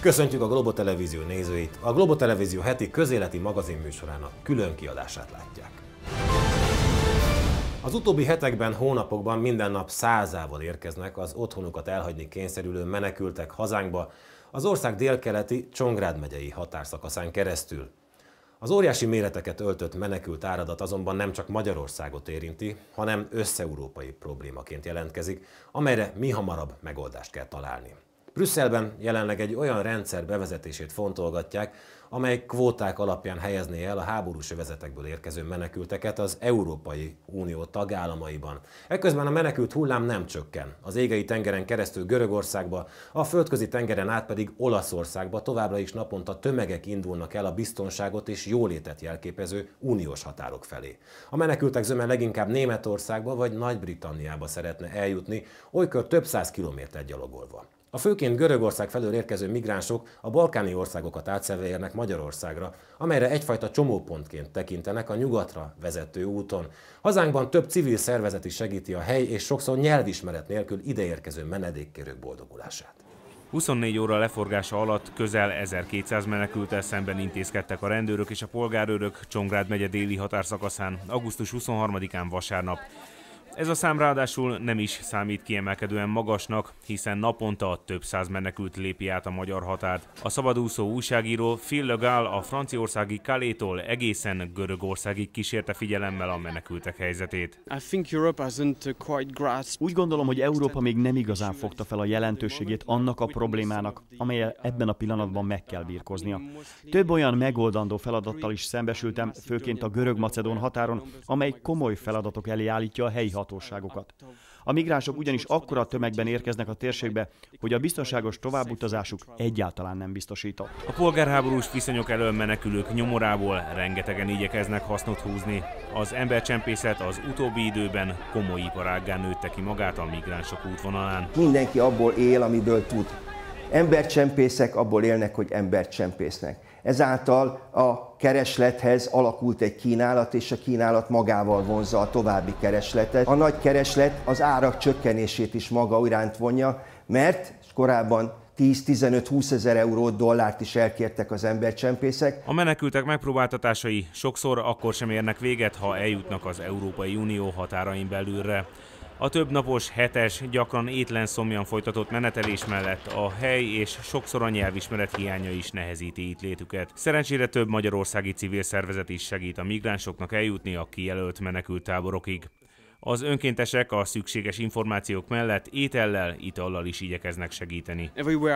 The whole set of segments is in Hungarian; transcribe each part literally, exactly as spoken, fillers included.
Köszöntjük a Globo Televízió nézőit! A Globo Televízió heti közéleti magazinműsorának külön kiadását látják. Az utóbbi hetekben, hónapokban minden nap százával érkeznek az otthonukat elhagyni kényszerülő menekültek hazánkba, az ország délkeleti Csongrád megyei határszakaszán keresztül. Az óriási méreteket öltött menekült áradat azonban nem csak Magyarországot érinti, hanem összeurópai problémaként jelentkezik, amelyre mihamarabb megoldást kell találni. Brüsszelben jelenleg egy olyan rendszer bevezetését fontolgatják, amely kvóták alapján helyezné el a háborús övezetekből érkező menekülteket az Európai Unió tagállamaiban. Ekközben a menekült hullám nem csökken. Az Égei tengeren keresztül Görögországba, a Földközi tengeren át pedig Olaszországba továbbra is naponta tömegek indulnak el a biztonságot és jólétet jelképező uniós határok felé. A menekültek zöme leginkább Németországba vagy Nagy-Britanniába szeretne eljutni, olykor több száz kilométert gyalogolva. A főként Görögország felől érkező migránsok a balkáni országokat átszelve érnek Magyarországra, amelyre egyfajta csomópontként tekintenek a nyugatra vezető úton. Hazánkban több civil szervezet is segíti a hely és sokszor nyelvismeret nélkül ideérkező menedékkérők boldogulását. huszonnégy óra leforgása alatt közel ezerkétszáz menekülttel szemben intézkedtek a rendőrök és a polgárőrök Csongrád megye déli határszakaszán augusztus huszonharmadikán vasárnap. Ez a szám ráadásul nem is számít kiemelkedően magasnak, hiszen naponta több száz menekült lépi át a magyar határt. A szabadúszó újságíró Phil Le Gall a franciaországi Calais-tól egészen Görögországig kísérte figyelemmel a menekültek helyzetét. Úgy gondolom, hogy Európa még nem igazán fogta fel a jelentőségét annak a problémának, amellyel ebben a pillanatban meg kell birkoznia. Több olyan megoldandó feladattal is szembesültem, főként a görög-macedón határon, amely komoly feladatok elé állítja a helyi hatóságokat. A migránsok ugyanis akkora tömegben érkeznek a térségbe, hogy a biztonságos továbbutazásuk egyáltalán nem biztosított. A polgárháborús viszonyok elől menekülők nyomorából rengetegen igyekeznek hasznot húzni. Az embercsempészet az utóbbi időben komoly iparággá nőtte ki magát a migránsok útvonalán. Mindenki abból él, amiből tud. Embercsempészek abból élnek, hogy embert csempésznek. Ezáltal a kereslethez alakult egy kínálat, és a kínálat magával vonzza a további keresletet. A nagy kereslet az árak csökkenését is maga iránt vonja, mert korábban tíz-tizenöt-húsz ezer eurót, dollárt is elkértek az embercsempészek. A menekültek megpróbáltatásai sokszor akkor sem érnek véget, ha eljutnak az Európai Unió határain belülre. A többnapos, hetes, gyakran étlen szomjan folytatott menetelés mellett a hely és sokszor a nyelvismeret hiánya is nehezíti itt létüket. Szerencsére több magyarországi civil szervezet is segít a migránsoknak eljutni a kijelölt menekülttáborokig. Az önkéntesek a szükséges információk mellett étellel, itallal is igyekeznek segíteni.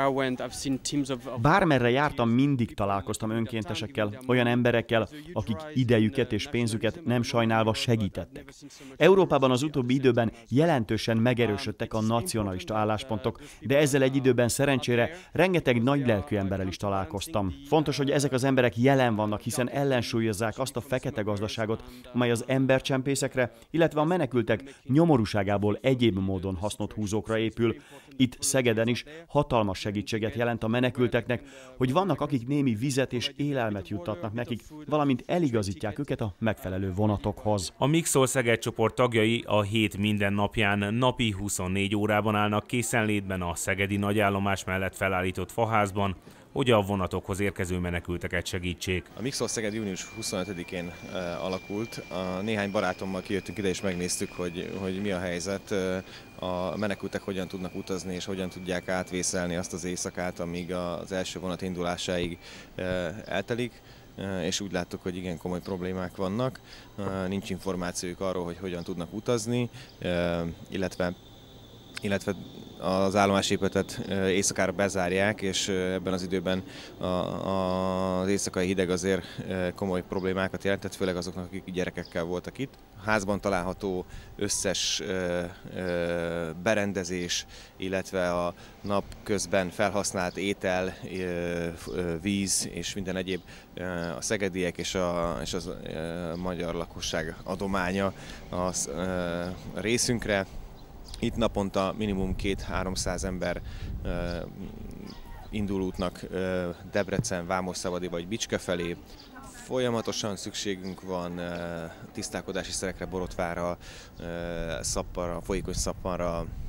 Bármerre jártam, mindig találkoztam önkéntesekkel, olyan emberekkel, akik idejüket és pénzüket nem sajnálva segítettek. Európában az utóbbi időben jelentősen megerősödtek a nacionalista álláspontok, de ezzel egy időben szerencsére rengeteg nagylelkű emberrel is találkoztam. Fontos, hogy ezek az emberek jelen vannak, hiszen ellensúlyozzák azt a fekete gazdaságot, amely az embercsempészekre, illetve a menekültek nyomorúságából egyéb módon hasznot húzókra épül. Itt Szegeden is hatalmas segítséget jelent a menekülteknek, hogy vannak, akik némi vizet és élelmet juttatnak nekik, valamint eligazítják őket a megfelelő vonatokhoz. A Mixol Szeged csoport tagjai a hét minden napján napi huszonnégy órában állnak készenlétben a szegedi nagyállomás mellett felállított faházban, hogy a vonatokhoz érkező menekülteket segítsék. A Mixol Szeged június huszonötödikén e, alakult. A néhány barátommal kijöttünk ide és megnéztük, hogy, hogy mi a helyzet, a menekültek hogyan tudnak utazni és hogyan tudják átvészelni azt az éjszakát, amíg az első vonat indulásáig e, eltelik. És úgy láttuk, hogy igen komoly problémák vannak. Nincs információjuk arról, hogy hogyan tudnak utazni, illetve illetve az állomásépületet éjszakára bezárják, és ebben az időben a, a, az éjszakai hideg azért komoly problémákat jelentett, főleg azoknak, akik gyerekekkel voltak itt. A házban található összes ö, ö, berendezés, illetve a nap közben felhasznált étel, ö, víz és minden egyéb a szegediek és a, és az a magyar lakosság adománya a, a részünkre. Itt naponta minimum két-háromszáz ember uh, indul útnak uh, Debrecen, Vámosszavadi vagy Bicske felé. Folyamatosan szükségünk van uh, tisztálkodási szerekre, borotvára, uh, szappanra, folyékony szappanra,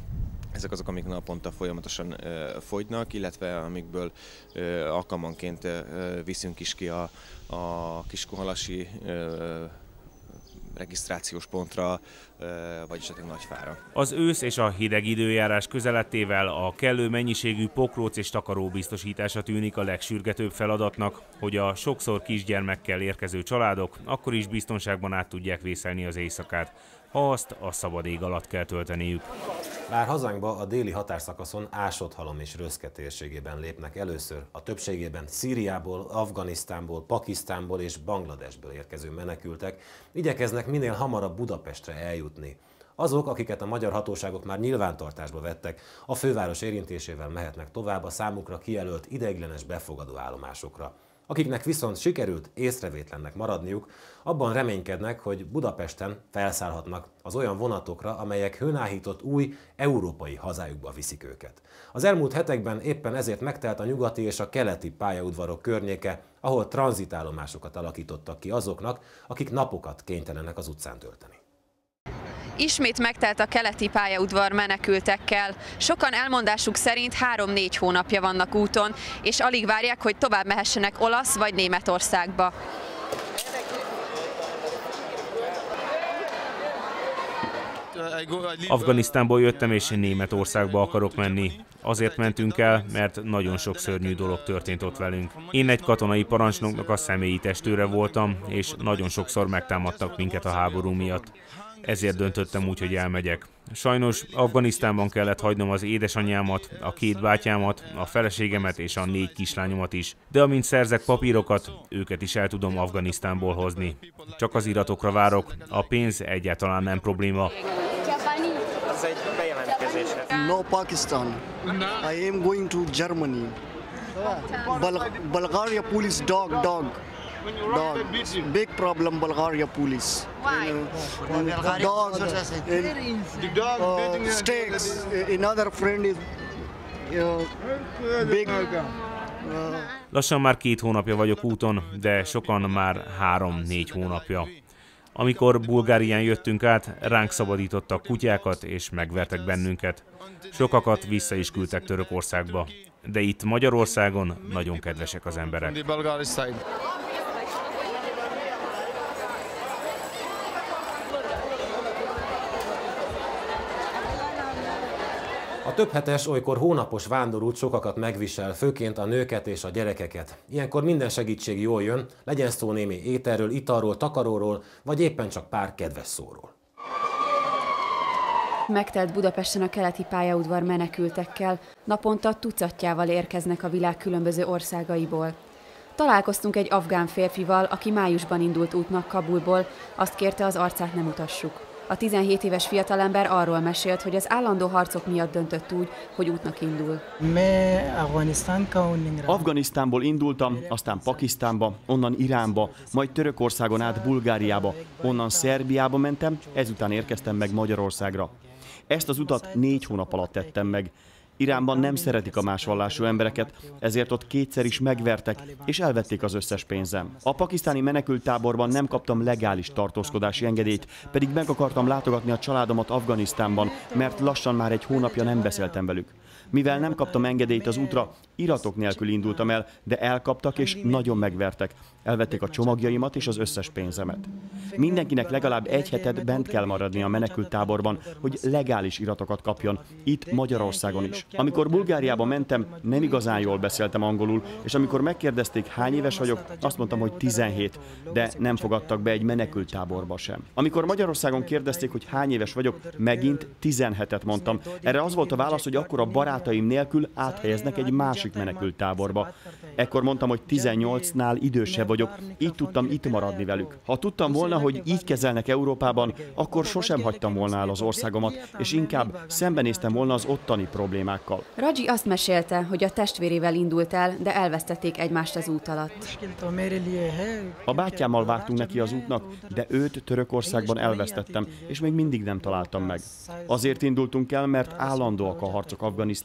Ezek azok, amik naponta folyamatosan ö, fogynak, illetve amikből ö, alkalmanként ö, viszünk is ki a, a Kiskunhalasi ö, regisztrációs pontra, vagy esetleg Nagyfára. Az ősz és a hideg időjárás közelettével a kellő mennyiségű pokróc és takaró biztosítása tűnik a legsürgetőbb feladatnak, hogy a sokszor kisgyermekkel érkező családok akkor is biztonságban át tudják vészelni az éjszakát, ha azt a szabad ég alatt kell tölteniük. Bár hazánkba a déli határszakaszon Ásott-Halom és Röszke térségében lépnek először, a többségében Szíriából, Afganisztánból, Pakisztánból és Bangladesből érkező menekültek igyekeznek minél hamarabb Budapestre eljutni. Azok, akiket a magyar hatóságok már nyilvántartásba vettek, a főváros érintésével mehetnek tovább a számukra kijelölt ideiglenes befogadó állomásokra. Akiknek viszont sikerült észrevétlennek maradniuk, abban reménykednek, hogy Budapesten felszállhatnak az olyan vonatokra, amelyek hőnáhított új európai hazájukba viszik őket. Az elmúlt hetekben éppen ezért megtelt a nyugati és a keleti pályaudvarok környéke, ahol tranzitállomásokat alakítottak ki azoknak, akik napokat kénytelenek az utcán tölteni. Ismét megtelt a keleti pályaudvar menekültekkel. Sokan elmondásuk szerint három-négy hónapja vannak úton, és alig várják, hogy tovább mehessenek Olasz vagy Németországba. Afganisztánból jöttem, és Németországba akarok menni. Azért mentünk el, mert nagyon sok szörnyű dolog történt ott velünk. Én egy katonai parancsnoknak a személyi testőre voltam, és nagyon sokszor megtámadtak minket a háború miatt. Ezért döntöttem úgy, hogy elmegyek. Sajnos Afganisztánban kellett hagynom az édesanyámat, a két bátyámat, a feleségemet és a négy kislányomat is. De amint szerzek papírokat, őket is el tudom Afganisztánból hozni. Csak az iratokra várok, a pénz egyáltalán nem probléma. No Pakistan. I am going to Germany. Bul Bulgaria police dog dog. Dog. Big problem Bulgaria police. Why? Dog. Uh, stakes. Another friend is uh, big. Uh, Lassan már két hónapja vagyok úton, de sokan már három-négy hónapja. Amikor Bulgárián jöttünk át, ránk szabadítottak kutyákat és megvertek bennünket. Sokakat vissza is küldtek Törökországba. De itt Magyarországon nagyon kedvesek az emberek. A több hetes, olykor hónapos vándorút sokakat megvisel, főként a nőket és a gyerekeket. Ilyenkor minden segítség jól jön, legyen szó némi ételről, italról, takaróról, vagy éppen csak pár kedves szóról. Megtelt Budapesten a keleti pályaudvar menekültekkel, naponta tucatjával érkeznek a világ különböző országaiból. Találkoztunk egy afgán férfival, aki májusban indult útnak Kabulból, azt kérte, az arcát nem mutassuk. A tizenhét éves fiatalember arról mesélt, hogy az állandó harcok miatt döntött úgy, hogy útnak indul. Afganisztánból indultam, aztán Pakisztánba, onnan Iránba, majd Törökországon át Bulgáriába, onnan Szerbiába mentem, ezután érkeztem meg Magyarországra. Ezt az utat négy hónap alatt tettem meg. Iránban nem szeretik a más vallású embereket, ezért ott kétszer is megvertek, és elvették az összes pénzem. A pakisztáni menekülttáborban nem kaptam legális tartózkodási engedélyt, pedig meg akartam látogatni a családomat Afganisztánban, mert lassan már egy hónapja nem beszéltem velük. Mivel nem kaptam engedélyt az útra, iratok nélkül indultam el, de elkaptak és nagyon megvertek. Elvették a csomagjaimat és az összes pénzemet. Mindenkinek legalább egy hetet bent kell maradni a menekülttáborban, hogy legális iratokat kapjon, itt Magyarországon is. Amikor Bulgáriába mentem, nem igazán jól beszéltem angolul, és amikor megkérdezték, hány éves vagyok, azt mondtam, hogy tizenhét, de nem fogadtak be egy menekülttáborba sem. Amikor Magyarországon kérdezték, hogy hány éves vagyok, megint tizenhetet mondtam. Erre az volt a válasz, hogy akkor a barátaim nélkül áthelyeznek egy másik menekülttáborba. Ekkor mondtam, hogy tizennyolcnál idősebb vagyok, így tudtam itt maradni velük. Ha tudtam volna, hogy így kezelnek Európában, akkor sosem hagytam volna el az országomat, és inkább szembenéztem volna az ottani problémákkal. Raji azt mesélte, hogy a testvérével indult el, de elvesztették egymást az út alatt. A bátyámmal vágtunk neki az útnak, de őt Törökországban elvesztettem, és még mindig nem találtam meg. Azért indultunk el, mert állandóak a harcok Afganisztánban,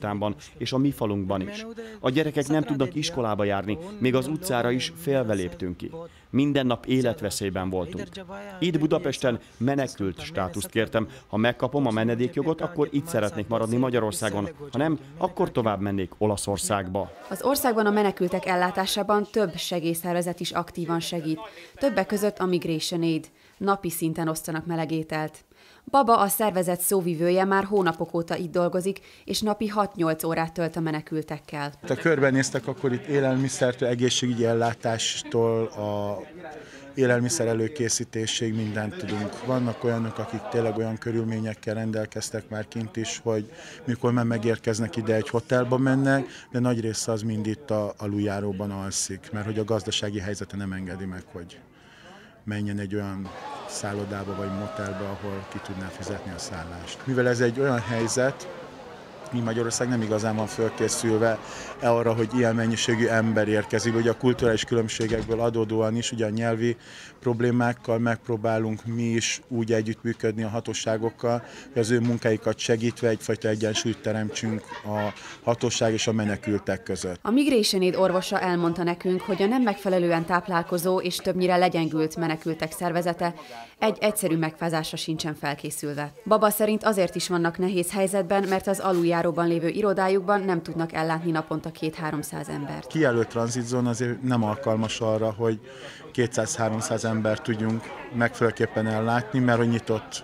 Afganisztánban és a mi falunkban is. A gyerekek nem tudnak iskolába járni, még az utcára is félve léptünk ki. Minden nap életveszélyben voltunk. Itt Budapesten menekült státuszt kértem. Ha megkapom a menedékjogot, akkor itt szeretnék maradni Magyarországon. Ha nem, akkor tovább mennék Olaszországba. Az országban a menekültek ellátásában több segélyszervezet is aktívan segít. Többek között a Migration Aid. Napi szinten osztanak melegételt. Baba, a szervezet szóvivője, már hónapok óta itt dolgozik, és napi hat-nyolc órát tölt a menekültekkel. Ha körbenéztek, akkor itt élelmiszertől, egészségügyi ellátástól, a élelmiszer előkészítésig mindent tudunk. Vannak olyanok, akik tényleg olyan körülményekkel rendelkeztek már kint is, hogy mikor már megérkeznek ide, egy hotelba mennek, de nagy része az mind itt a aluljáróban alszik, mert hogy a gazdasági helyzete nem engedi meg, hogy menjen egy olyan szállodába vagy motelbe, ahol ki tudná fizetni a szállást. Mivel ez egy olyan helyzet, mi Magyarország nem igazán van fölkészülve arra, hogy ilyen mennyiségű ember érkezik. Ugye a kulturális különbségekből adódóan is, ugye a nyelvi problémákkal megpróbálunk mi is úgy együttműködni a hatóságokkal, hogy az ő munkáikat segítve egyfajta egyensúlyt teremtsünk a hatóság és a menekültek között. A Migration Aid orvosa elmondta nekünk, hogy a nem megfelelően táplálkozó és többnyire legyengült menekültek szervezete egy egyszerű megfázásra sincsen felkészülve. Baba szerint azért is vannak nehéz helyzetben, mert az aluljáróban lévő irodájukban nem tudnak ellátni naponta két-háromszáz embert. Kijelölt tranzitzóna azért nem alkalmas arra, hogy kétszáz-háromszáz embert tudjunk megfelelőképpen ellátni, mert hogy nyitott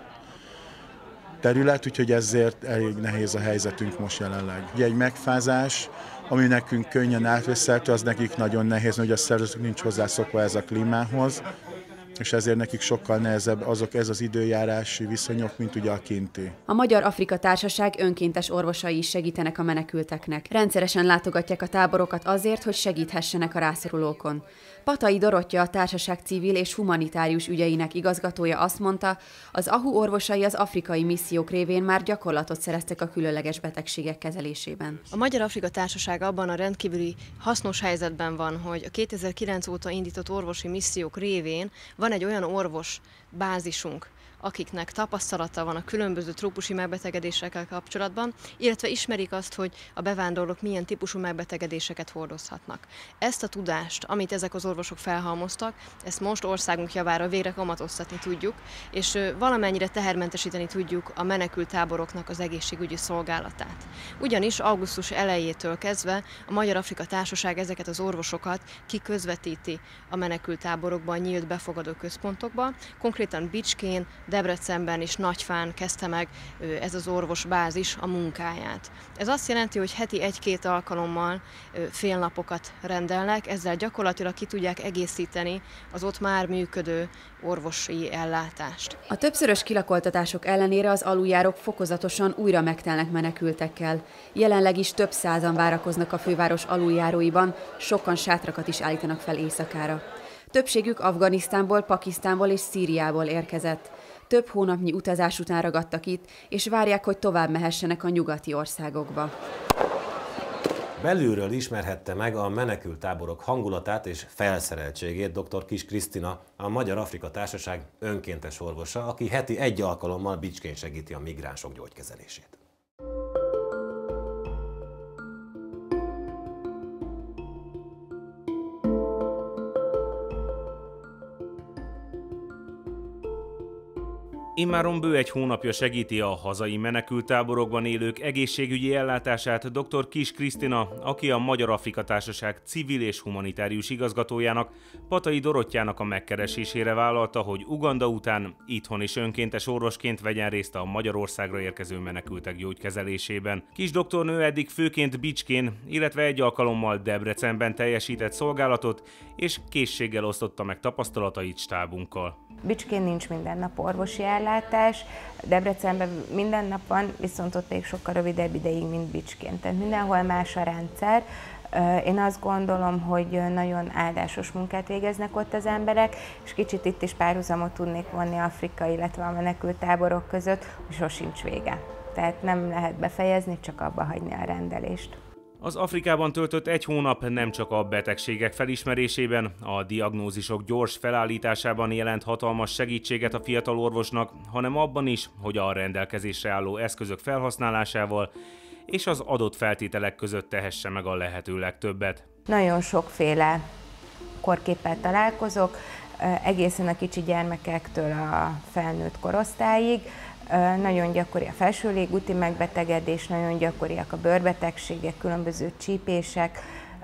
terület, úgyhogy ezért elég nehéz a helyzetünk most jelenleg. Ugye egy megfázás, ami nekünk könnyen átvészelhető, az nekik nagyon nehéz, hogy a szervezetük nincs hozzászokva ez a klímához, és ezért nekik sokkal nehezebb azok ez az időjárási viszonyok, mint ugye a kinti. A Magyar Afrika Társaság önkéntes orvosai is segítenek a menekülteknek. Rendszeresen látogatják a táborokat azért, hogy segíthessenek a rászorulókon. Patai Dorottya, a társaság civil és humanitárius ügyeinek igazgatója azt mondta, az á há u orvosai az afrikai missziók révén már gyakorlatot szereztek a különleges betegségek kezelésében. A Magyar Afrika Társaság abban a rendkívüli hasznos helyzetben van, hogy a kétezer-kilenc óta indított orvosi missziók révén van egy olyan orvos bázisunk, akiknek tapasztalata van a különböző trópusi megbetegedésekkel kapcsolatban, illetve ismerik azt, hogy a bevándorlók milyen típusú megbetegedéseket hordozhatnak. Ezt a tudást, amit ezek az orvosok felhalmoztak, ezt most országunk javára végre kamatoztatni tudjuk, és valamennyire tehermentesíteni tudjuk a menekült táboroknak az egészségügyi szolgálatát. Ugyanis augusztus elejétől kezdve a Magyar Afrika Társaság ezeket az orvosokat kiközvetíti a menekült táborokban, nyílt befogadó központokba, konkrétan Bicskén, Debrecenben és Nagyfán kezdte meg ez az orvosbázis a munkáját. Ez azt jelenti, hogy heti egy-két alkalommal félnapokat rendelnek, ezzel gyakorlatilag ki tudják egészíteni az ott már működő orvosi ellátást. A többszörös kilakoltatások ellenére az aluljárók fokozatosan újra megtelnek menekültekkel. Jelenleg is több százan várakoznak a főváros aluljáróiban, sokan sátrakat is állítanak fel éjszakára. Többségük Afganisztánból, Pakisztánból és Szíriából érkezett. Több hónapnyi utazás után ragadtak itt, és várják, hogy tovább mehessenek a nyugati országokba. Belülről ismerhette meg a menekülttáborok hangulatát és felszereltségét dr. Kiss Krisztina, a Magyar Afrika Társaság önkéntes orvosa, aki heti egy alkalommal Bicskén segíti a migránsok gyógykezelését. Immáron bő egy hónapja segíti a hazai menekülttáborokban élők egészségügyi ellátását dr. Kiss Krisztina, aki a Magyar Afrika Társaság civil és humanitárius igazgatójának, Patai Dorottyának a megkeresésére vállalta, hogy Uganda után itthon is önkéntes orvosként vegyen részt a Magyarországra érkező menekültek gyógykezelésében. Kiss doktornő eddig főként Bicskén, illetve egy alkalommal Debrecenben teljesített szolgálatot, és készséggel osztotta meg tapasztalatait stábunkkal. Bicskén nincs minden nap orvosi ellátás, Debrecenben minden nap van, viszont ott még sokkal rövidebb ideig, mint Bicskén. Tehát mindenhol más a rendszer. Én azt gondolom, hogy nagyon áldásos munkát végeznek ott az emberek, és kicsit itt is párhuzamot tudnék vonni Afrika, illetve a menekülttáborok között, hogy sosincs vége. Tehát nem lehet befejezni, csak abba hagyni a rendelést. Az Afrikában töltött egy hónap nem csak a betegségek felismerésében, a diagnózisok gyors felállításában jelent hatalmas segítséget a fiatal orvosnak, hanem abban is, hogy a rendelkezésre álló eszközök felhasználásával és az adott feltételek között tehesse meg a lehető legtöbbet. Nagyon sokféle korképpel találkozok, egészen a kicsi gyermekektől a felnőtt korosztályig. Nagyon gyakori a felső légúti megbetegedés, nagyon gyakoriak a bőrbetegségek, különböző csípések.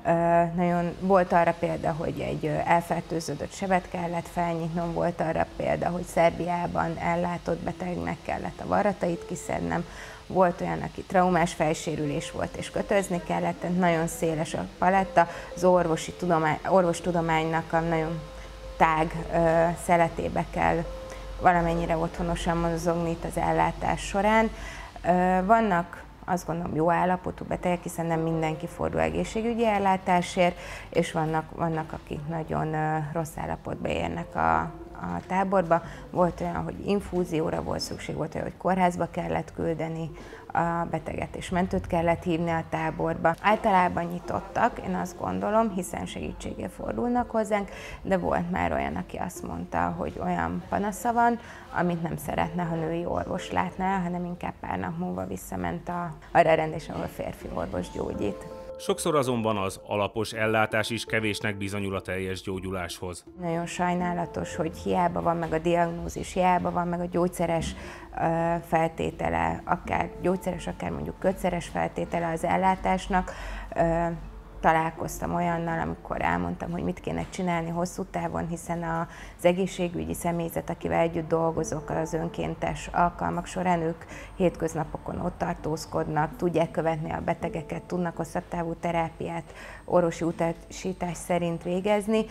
Nagyon volt arra példa, hogy egy elfertőződött sebet kellett felnyitnom, volt arra példa, hogy Szerbiában ellátott betegnek kellett a varratait kiszednem, volt olyan, aki traumás fejsérülés volt és kötözni kellett, tehát nagyon széles a paletta, az orvosi tudomány, orvostudománynak a nagyon tág ö, szeletébe kell valamennyire otthonosan mozogni itt az ellátás során. Ö, vannak azt gondolom jó állapotú betegek, hiszen nem mindenki fordul egészségügyi ellátásért, és vannak, vannak akik nagyon ö, rossz állapotba érnek a, a táborba. Volt olyan, hogy infúzióra volt szükség, volt olyan, hogy kórházba kellett küldeni a beteget, és mentőt kellett hívni a táborba. Általában nyitottak, én azt gondolom, hiszen segítségért fordulnak hozzánk, de volt már olyan, aki azt mondta, hogy olyan panasza van, amit nem szeretne, ha női orvos látná, hanem inkább pár nap múlva visszament a, arra a rendésre, ahol férfi orvos gyógyít. Sokszor azonban az alapos ellátás is kevésnek bizonyul a teljes gyógyuláshoz. Nagyon sajnálatos, hogy hiába van meg a diagnózis, hiába van meg a gyógyszeres uh, feltétele, akár gyógyszeres, akár mondjuk kötszeres feltétele az ellátásnak. Uh, találkoztam olyannal, amikor elmondtam, hogy mit kéne csinálni hosszú távon, hiszen az egészségügyi személyzet, akivel együtt dolgozok az önkéntes alkalmak során, ők hétköznapokon ott tartózkodnak, tudják követni a betegeket, tudnak hosszabb távú terápiát orvosi utasítás szerint végezni,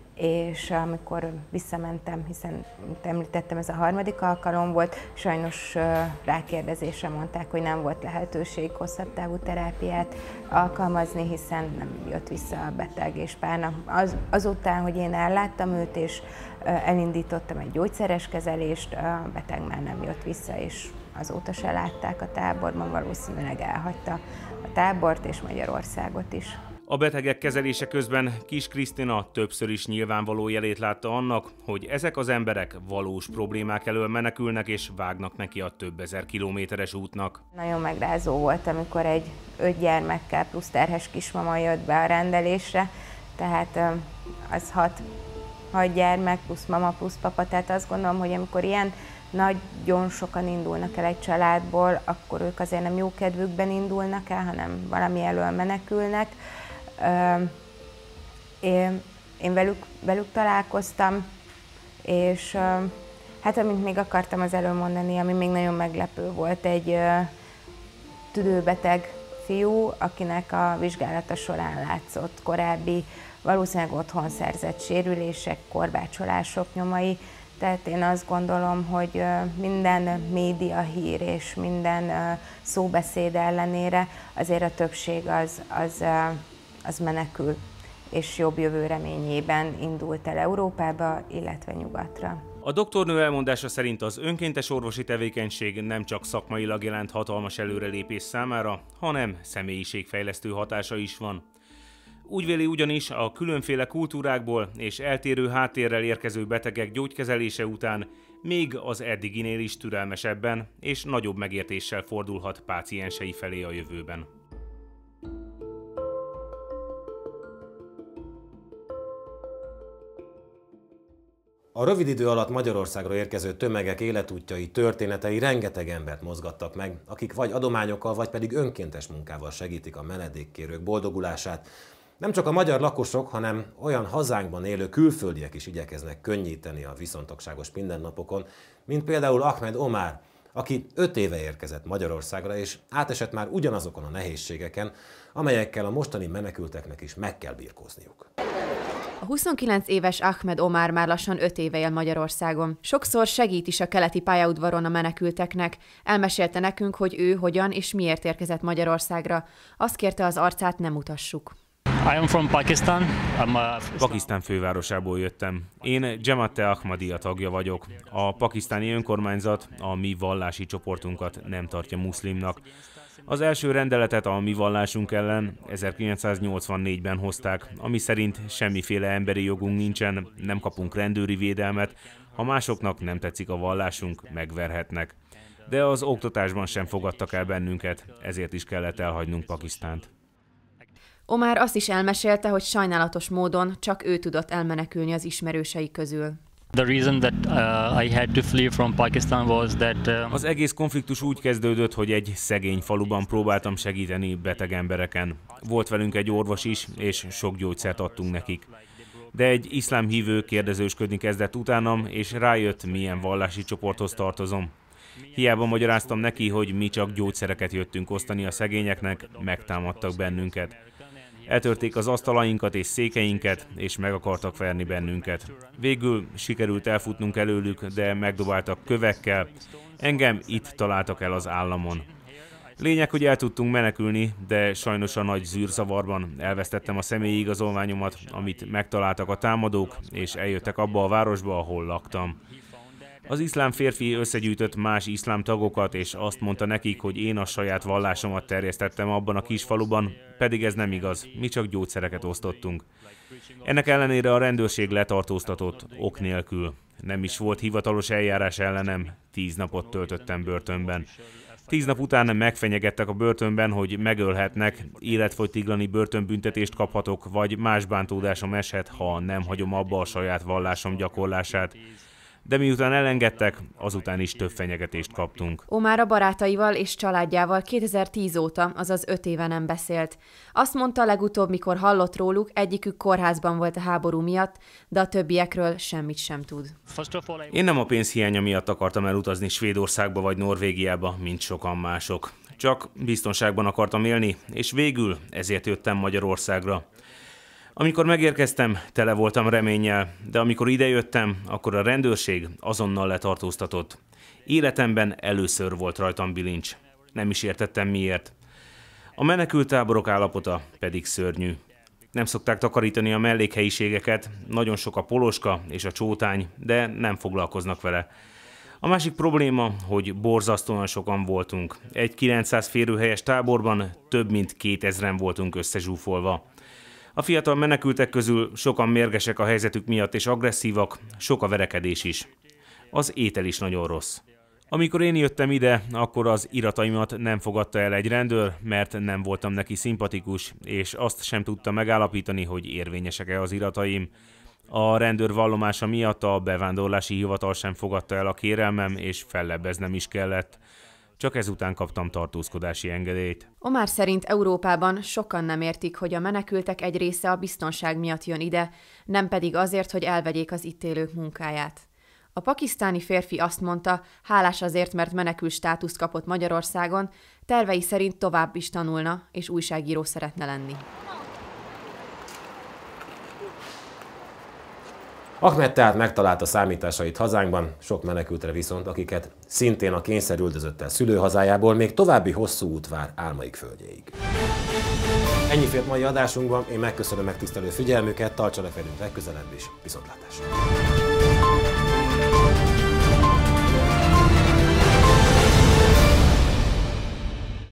és amikor visszamentem, hiszen, mint említettem, ez a harmadik alkalom volt, sajnos rákérdezésre mondták, hogy nem volt lehetőség hosszabb távú terápiát alkalmazni, hiszen nem jött vissza a beteg, és pár nap az, azután, hogy én elláttam őt, és elindítottam egy gyógyszeres kezelést, a beteg már nem jött vissza, és azóta se látták a táborban, valószínűleg elhagyta a tábort és Magyarországot is. A betegek kezelése közben Kis Krisztina többször is nyilvánvaló jelét látta annak, hogy ezek az emberek valós problémák elől menekülnek és vágnak neki a több ezer kilométeres útnak. Nagyon megrázó volt, amikor egy öt gyermekkel plusz terhes kismama jött be a rendelésre, tehát az hat, hat gyermek plusz mama plusz papa, tehát azt gondolom, hogy amikor ilyen nagyon sokan indulnak el egy családból, akkor ők azért nem jó kedvükben indulnak el, hanem valami elől menekülnek. Én, én velük, velük találkoztam, és hát amit még akartam az előbb mondani, ami még nagyon meglepő volt, egy tüdőbeteg fiú, akinek a vizsgálata során látszott korábbi, valószínűleg otthon szerzett sérülések, korbácsolások nyomai. Tehát én azt gondolom, hogy minden média hír és minden szóbeszéd ellenére azért a többség az, az, az menekül, és jobb jövő reményében indult el Európába, illetve nyugatra. A doktornő elmondása szerint az önkéntes orvosi tevékenység nem csak szakmailag jelent hatalmas előrelépés számára, hanem személyiségfejlesztő hatása is van. Úgy véli ugyanis, a különféle kultúrákból és eltérő háttérrel érkező betegek gyógykezelése után még az eddiginél is türelmesebben és nagyobb megértéssel fordulhat páciensei felé a jövőben. A rövid idő alatt Magyarországra érkező tömegek életútjai, történetei rengeteg embert mozgattak meg, akik vagy adományokkal, vagy pedig önkéntes munkával segítik a menedékkérők boldogulását. Nem csak a magyar lakosok, hanem olyan hazánkban élő külföldiek is igyekeznek könnyíteni a viszontagságos mindennapokon, mint például Ahmed Omar, aki öt éve érkezett Magyarországra, és átesett már ugyanazokon a nehézségeken, amelyekkel a mostani menekülteknek is meg kell birkózniuk. A huszonkilenc éves Ahmed Omar már lassan öt éve él Magyarországon. Sokszor segít is a keleti pályaudvaron a menekülteknek. Elmesélte nekünk, hogy ő hogyan és miért érkezett Magyarországra. Azt kérte, az arcát nem mutassuk. I am from Pakistan. I'm a... Pakisztán fővárosából jöttem. Én Jamaat-e Ahmadiyya tagja vagyok. A pakisztáni önkormányzat a mi vallási csoportunkat nem tartja muszlimnak. Az első rendeletet a mi vallásunk ellen ezerkilencszáznyolcvannégyben hozták, ami szerint semmiféle emberi jogunk nincsen, nem kapunk rendőri védelmet, ha másoknak nem tetszik a vallásunk, megverhetnek. De az oktatásban sem fogadtak el bennünket, ezért is kellett elhagynunk Pakisztánt. Omar azt is elmesélte, hogy sajnálatos módon csak ő tudott elmenekülni az ismerősei közül. The reason that uh, I had to flee from Pakistan was that uh... Az egész konfliktus úgy kezdődött, hogy egy szegény faluban próbáltam segíteni beteg embereken. Volt velünk egy orvos is, és sok gyógyszert adtunk nekik. De egy iszlám hívő kérdezősködni kezdett utánam, és rájött, milyen vallási csoporthoz tartozom. Hiába magyaráztam neki, hogy mi csak gyógyszereket jöttünk osztani a szegényeknek, megtámadtak bennünket. Eltörték az asztalainkat és székeinket, és meg akartak verni bennünket. Végül sikerült elfutnunk előlük, de megdobáltak kövekkel. Engem itt találtak el az államon. Lényeg, hogy el tudtunk menekülni, de sajnos a nagy zűrzavarban elvesztettem a személyi igazolványomat, amit megtaláltak a támadók, és eljöttek abba a városba, ahol laktam. Az iszlám férfi összegyűjtött más iszlám tagokat, és azt mondta nekik, hogy én a saját vallásomat terjesztettem abban a kis faluban, pedig ez nem igaz, mi csak gyógyszereket osztottunk. Ennek ellenére a rendőrség letartóztatott, ok nélkül. Nem is volt hivatalos eljárás ellenem, tíz napot töltöttem börtönben. Tíz nap után megfenyegettek a börtönben, hogy megölhetnek, életfogytiglani börtönbüntetést kaphatok, vagy más bántódásom eshet, ha nem hagyom abba a saját vallásom gyakorlását. De miután elengedtek, azután is több fenyegetést kaptunk. Omar a barátaival és családjával kétezer-tíz óta, azaz öt éve nem beszélt. Azt mondta legutóbb, mikor hallott róluk, egyikük kórházban volt a háború miatt, de a többiekről semmit sem tud. Én nem a pénz hiánya miatt akartam elutazni Svédországba vagy Norvégiába, mint sokan mások. Csak biztonságban akartam élni, és végül ezért jöttem Magyarországra. Amikor megérkeztem, tele voltam reménnyel, de amikor idejöttem, akkor a rendőrség azonnal letartóztatott. Életemben először volt rajtam bilincs. Nem is értettem miért. A menekülttáborok állapota pedig szörnyű. Nem szokták takarítani a mellékhelyiségeket, nagyon sok a poloska és a csótány, de nem foglalkoznak vele. A másik probléma, hogy borzasztóan sokan voltunk. Egy kilencszáz férőhelyes táborban több mint kétezren voltunk összezsúfolva. A fiatal menekültek közül sokan mérgesek a helyzetük miatt és agresszívak, sok a verekedés is. Az étel is nagyon rossz. Amikor én jöttem ide, akkor az irataimat nem fogadta el egy rendőr, mert nem voltam neki szimpatikus, és azt sem tudta megállapítani, hogy érvényesek-e az irataim. A rendőr vallomása miatt a bevándorlási hivatal sem fogadta el a kérelmem, és fellebbeznem is kellett. Csak ezután kaptam tartózkodási engedélyt. Omar szerint Európában sokan nem értik, hogy a menekültek egy része a biztonság miatt jön ide, nem pedig azért, hogy elvegyék az itt élők munkáját. A pakisztáni férfi azt mondta, hálás azért, mert menekült státuszt kapott Magyarországon, tervei szerint tovább is tanulna, és újságíró szeretne lenni. Ahmed tehát megtalálta számításait hazánkban, sok menekültre viszont, akiket szintén a kényszerüldözöttel szülőhazájából még további hosszú út vár álmaik földjéig. Ennyi fért mai adásunkban, én megköszönöm megtisztelő figyelmüket, tartsanak velünk legközelebb is, viszontlátásra!